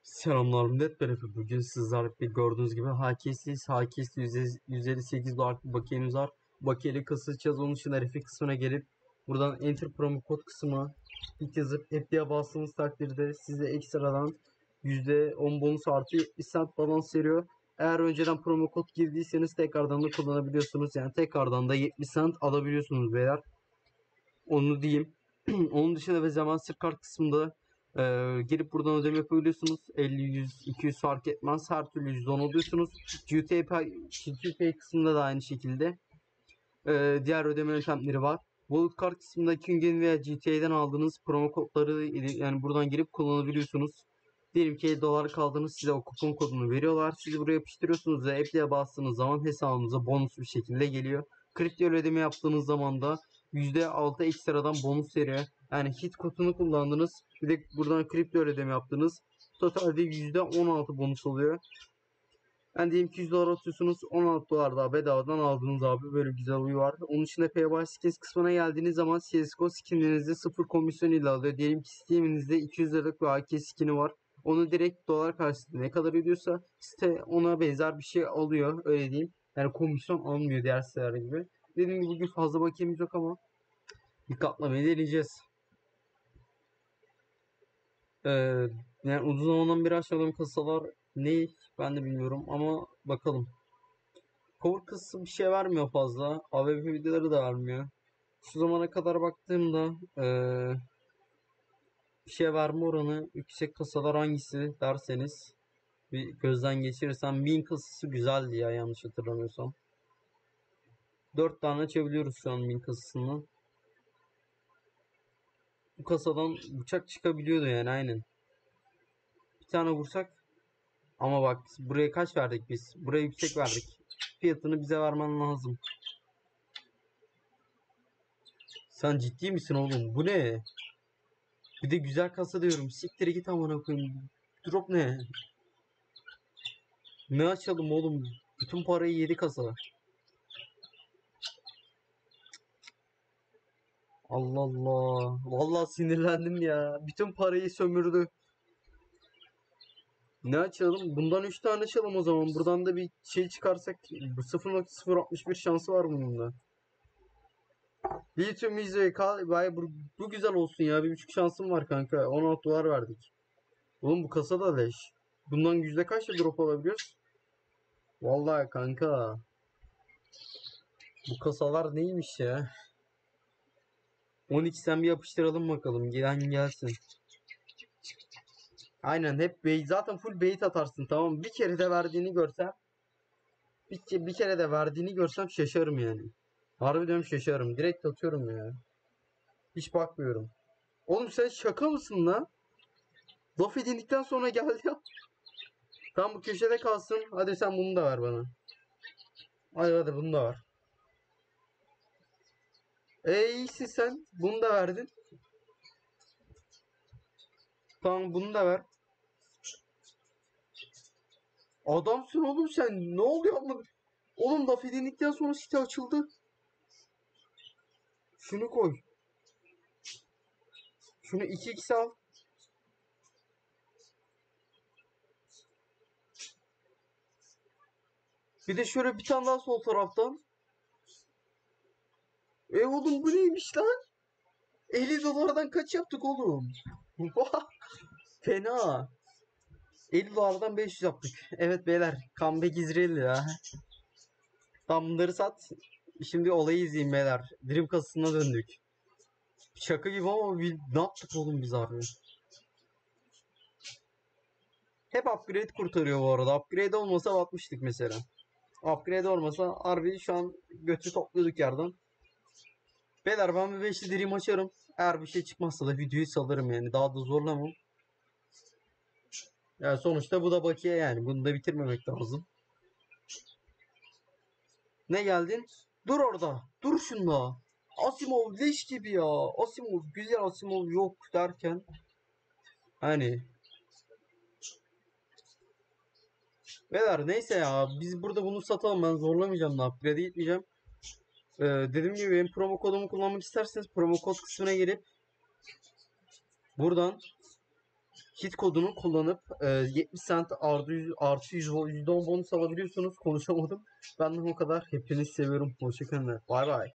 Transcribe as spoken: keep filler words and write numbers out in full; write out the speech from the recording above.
Selamlar millet, ben Efe. Bugün sizlerle gördüğünüz gibi H K S'liyiz. H K S yüz elli sekiz dolar bir bakiyemiz var. Bakiyeli kasacağız. Onun için R F kısmına gelip buradan Enter promo kod kısmına ilk yazıp App'liğe bastığınız takdirde size ekstradan yüzde on bonus artı yetmiş cent balans veriyor. Eğer önceden promo kod girdiyseniz tekrardan da kullanabiliyorsunuz. Yani tekrardan da yetmiş cent alabiliyorsunuz beyler. Onu diyeyim. Onun dışında ve zamansız kart kısmında e, girip buradan ödeme yapabiliyorsunuz. elli, yüz, iki yüz fark etmez. Her türlü yüzde on alıyorsunuz. G T Pay, G T Pay kısmında da aynı şekilde e, diğer ödeme yöntemleri var. Wallet kart kısmında Kingen veya G T A'den aldığınız promo kodları yani buradan girip kullanabiliyorsunuz. Diyelim ki elli dolar kaldınız, size o kupon kodunu veriyorlar. Siz buraya yapıştırıyorsunuz ve app'liğe bastığınız zaman hesabınıza bonus bir şekilde geliyor. Kripto ödeme yaptığınız zaman da yüzde altı ekstradan bonus veriyor. Yani hit kodunu kullandınız. Bir de buradan kripto ödeme yaptınız. Totalde yüzde on altı bonus oluyor. Yani diyelim ki yüz dolar atıyorsunuz, on altı dolar daha bedavadan aldınız abi. Böyle güzel huyu var. Onun dışında Payball Skins kısmına geldiğiniz zaman C S G O skinlerinizde sıfır komisyon ile alıyor. Diyelim ki Steam'inizde iki yüz liralık bir A K skini var. Onu direkt dolar karşısında ne kadar ödüyorsa site ona benzer bir şey alıyor. Öyle diyeyim. Yani komisyon almıyor diğer siteler gibi. Dediğim gibi bugün fazla bakiyemiz yok ama dikkatlemeyi deneyeceğiz. Ee, Yani uzun zamandan beri açmadığım kasalar ne ben de bilmiyorum ama bakalım. Cover kısmı bir şey vermiyor fazla. A W P videoları da vermiyor. Şu zamana kadar baktığımda ee, bir şey verme oranı yüksek kasalar hangisi derseniz bir gözden geçirirsem Win kasası güzeldi ya, yanlış hatırlamıyorsam. dört tane açabiliyoruz şu an Win kasasını. Bu kasadan bıçak çıkabiliyordu yani, aynen. Bir tane vursak ama bak buraya kaç verdik biz? Buraya yüksek verdik. Fiyatını bize vermen lazım. Sen ciddi misin oğlum? Bu ne? Bir de güzel kasa diyorum. Siktir git amına koyayım. Drop ne? Ne açalım oğlum? Bütün parayı yedi kasa. Allah Allah. Vallahi sinirlendim ya. Bütün parayı sömürdü. Ne açalım? Bundan üç tane açalım o zaman. Buradan da bir şey çıkarsak sıfır nokta sıfır altmış bir şansı var bunun da. Lithium izle kal. Vay bu, bu güzel olsun ya. Bir buçuk şansım var kanka. on altı dolar verdik. Oğlum bu kasa da leş. Bundan yüzde kaçta drop alabiliyoruz? Vallahi kanka. Bu kasalar neymiş ya? on ikiden bir yapıştıralım bakalım. Gelen gelsin. Aynen, hep bait. Zaten full bait atarsın, tamam mı? Bir kere de verdiğini görsem bir, bir kere de verdiğini görsem şaşarım yani. Harbi diyorum, şaşarım. Direkt atıyorum ya. Hiç bakmıyorum. Oğlum sen şaka mısın lan? Laf edindikten sonra geldi ya. Tam bu köşede kalsın. Hadi sen bunu da ver bana. Hadi hadi bunu da ver. E iyisin sen. Bunu da verdin. Tamam bunu da ver. Adamsın oğlum sen. Ne oluyor ama? Oğlum laf edindikten sonra site açıldı. Şunu koy. Şunu iki x al. Bir de şöyle bir tane daha sol taraftan. E oğlum bu neymiş lan? elli dolardan kaç yaptık oğlum? Fena. elli dolardan beş yüz yaptık. Evet beyler. Comeback Israel ya. Tam bunları sat. Şimdi olayı izleyin beyler. Dream kasasına döndük. Şaka gibi ama bir, ne yaptık oğlum biz abi? Hep upgrade kurtarıyor bu arada. Upgrade olmasa batmıştık mesela. Upgrade olmasa harbi şu an götü topluyorduk yerden. Beyler ben bir beşli Dream açarım. Eğer bir şey çıkmazsa da videoyu salarım yani. Daha da zorlamam. Yani sonuçta bu da bakiye yani. Bunu da bitirmemek lazım. Ne geldin? Dur orada. Dur şunda. Asimov leş gibi ya. Asimov güzel, Asimov yok derken. Hani. Beyler neyse ya. Biz burada bunu satalım. Ben zorlamayacağım da. Upgrade gitmeyeceğim. Ee, dediğim gibi benim promo kodumu kullanmak isterseniz promo kod kısmına gelip buradan hit kodunu kullanıp e, yetmiş cent artı yüz, artı yüz, yüzde on bonus alabiliyorsunuz. Konuşamadım. Benden o kadar. Hepinizi seviyorum. Hoşçakalın. Bay bay.